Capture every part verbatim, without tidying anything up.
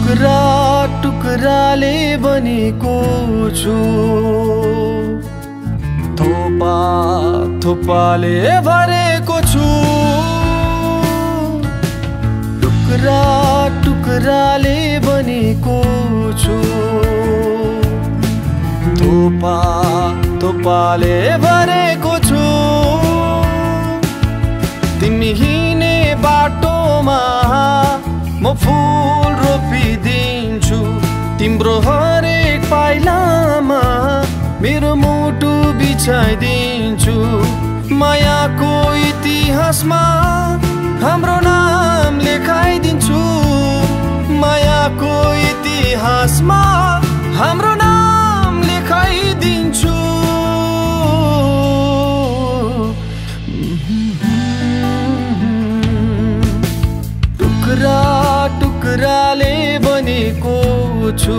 टुक्रा टुक्राले बनेको छु, थोपा थोपाले भरेको छु। टुक्रा टुक्राले बनेको छु, थोपा थोपाले भरेको छु। तिमी हिँड्ने बाटोमा म फूल रोपिदिन्छु, तिम्रो हरेक पाइलामा मेरो मुटु बिछाइदिन्छु। मायाको इतिहासमा हाम्रो नाम लेखाइदिन्छु, मायाको इतिहासमा हाम्रो नाम लेखाइदिन्छु। टुक्रा टुक्राले बनेको छु,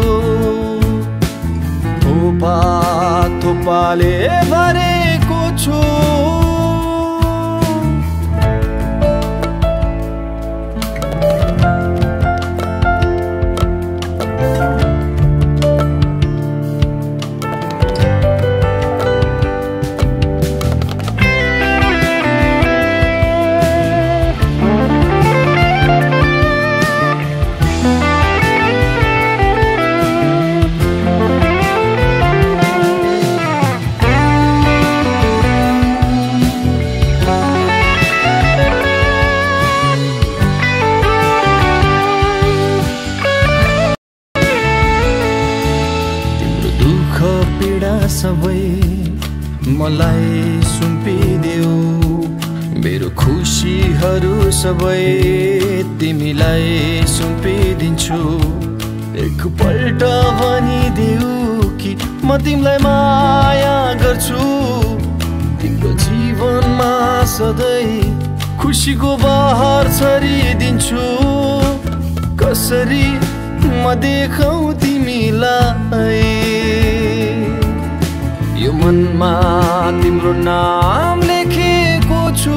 थोपा थोपाले भरेको छु। सबै मलाई सुम्पिदेऊ, मेरो खुसीहरू सबै तिमीलाई सुम्पिदिन्छु। एकपल्ट भनिदेऊ कि म तिमीलाई माया गर्छु, तिम्रो जीवनमा सधैँ खुसीको बहार छरिदिन्छु। कसरी म देखाउँ तिमीलाई, यो मनमा तिम्रो नाम लेखेको छु।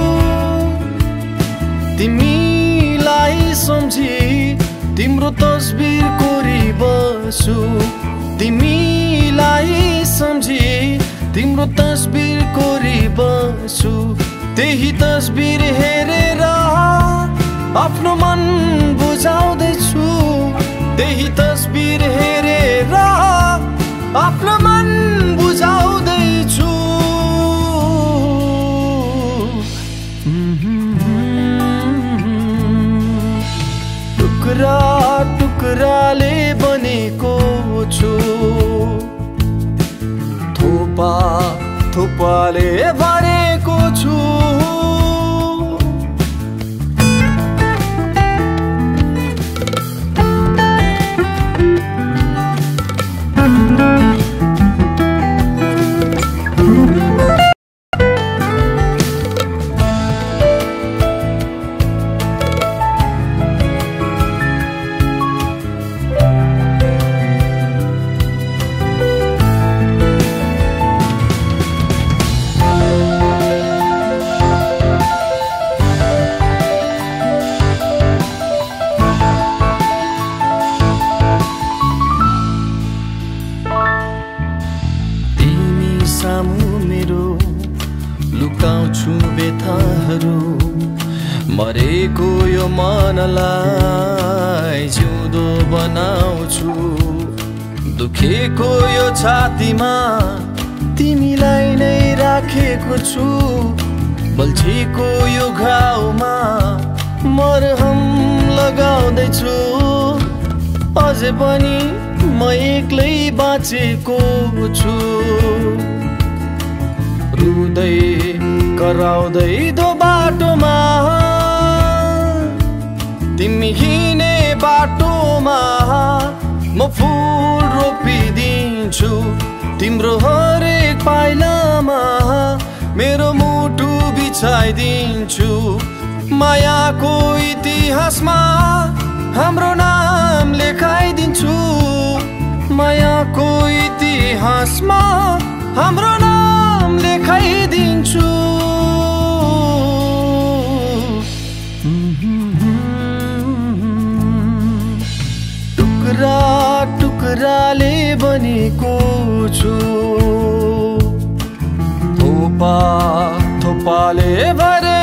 तिमीलाई सम्झी तिम्रो तस्बिर कोरिबस्छु, तिमीलाई सम्झी तिम्रो तस्बिर कोरिबस्छु। त्यही तस्बिर हेरेर आफ्नो मन बुझाउँदैछु, त्यही तस्बिर हेरेर आफ्नो मन बुझाउँदैछु। टुक्रा टुक्राले बनेको छु, थोपा थोपाले भरेको छु। लुकाउँछु व्यथाहरू, मरेको यो मनलाई जिउँदो बनाउँछु। दुखेको यो छातीमा तिमीलाई नै राखेको छु, बल्छीको यो घाउमा मरहम लगाउँदैछु। अझै पनि म एक्लै बाँचेको छु, रुँदै कराउँदै दो बाटोमा। तिमी हिँड्ने बाटोमा म फूल रोपिदिन्छु, तिम्रो हरेक पाइलामा मेरो मुटु बिछाइदिन्छु। मायाको इतिहासमा हाम्रो नाम लेखाइदिन्छु, मायाको इतिहासमा हाम्रो नाम लेखाइदिन्छु। कुखुराले बनेको छु। थोपा थोपाले भरे